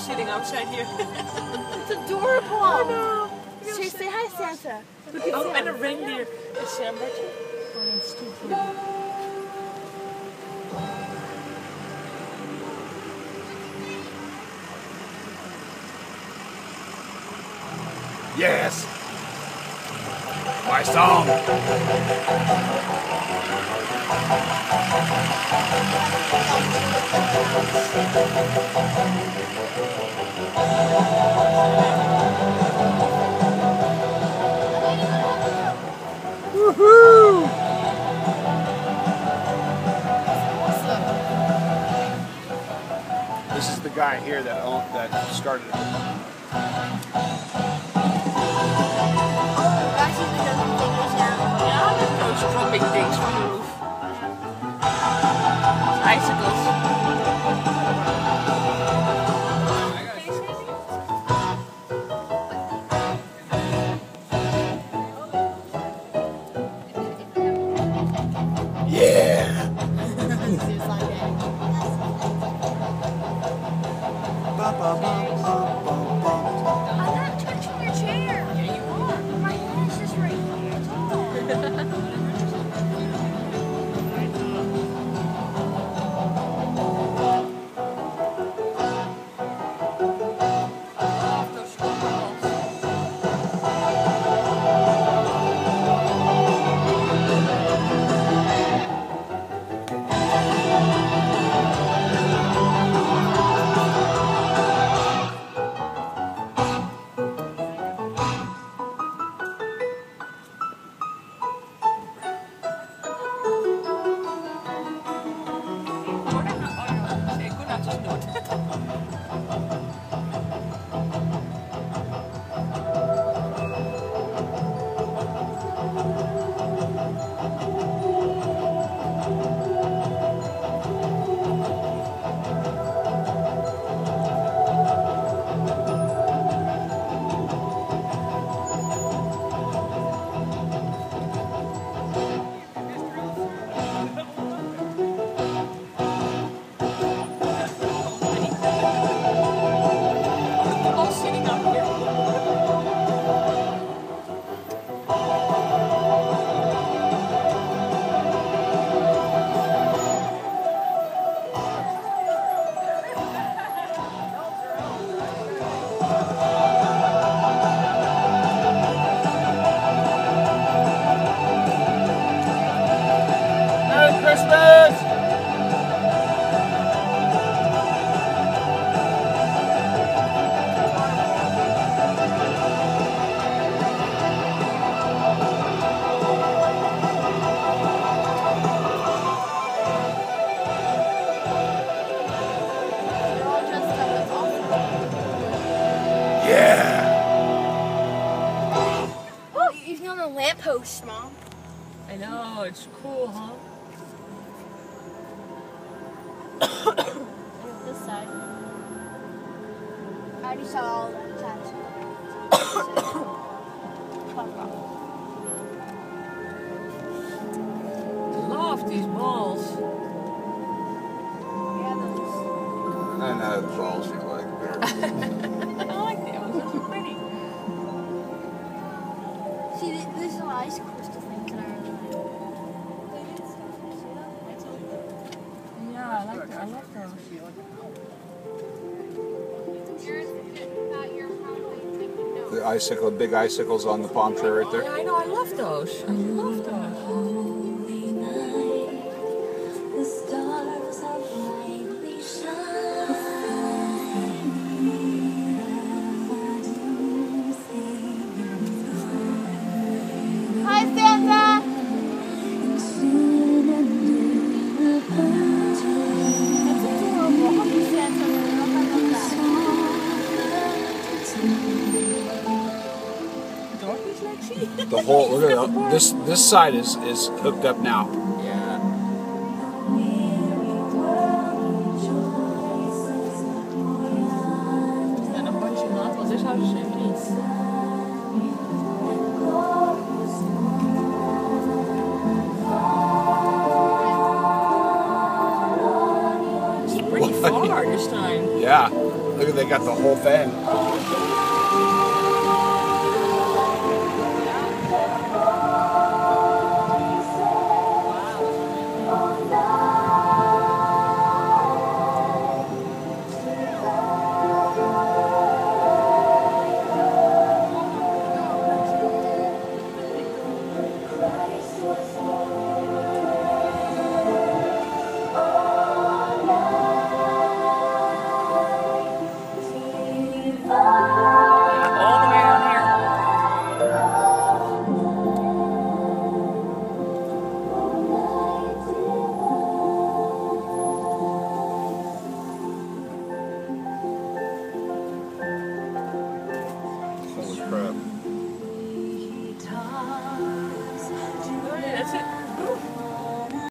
sitting outside here. It's adorable. I know. Say hi, Santa. Oh, and a reindeer. Is Sam watching? Oh, that's too pretty. Yes. My song. Woohoo! This is the guy here that started it. Those dropping things from the roof. Icicles. Yeah! I'm not touching your chair. Yeah, you are. My head is just right here. It's all. Lamppost, Mom. I know, it's cool, huh? This side. I already saw all the sides. Love these balls. Yeah, those. I know the balls you like there. I like them. Those are pretty. See, these are ice crystal things that I really like. See that? Yeah, I like them. I love those. The icicle, big icicles on the palm tree right there. Yeah, I know. I love those. I love those. Hi, Santa! That's adorable. How can Santa look like that? Dorothy's Lexi. The whole look at that. This side is hooked up now. Yeah. En een bandje nat, wat is haar shape niet? It's pretty far this time. Yeah. Look at they got the whole thing.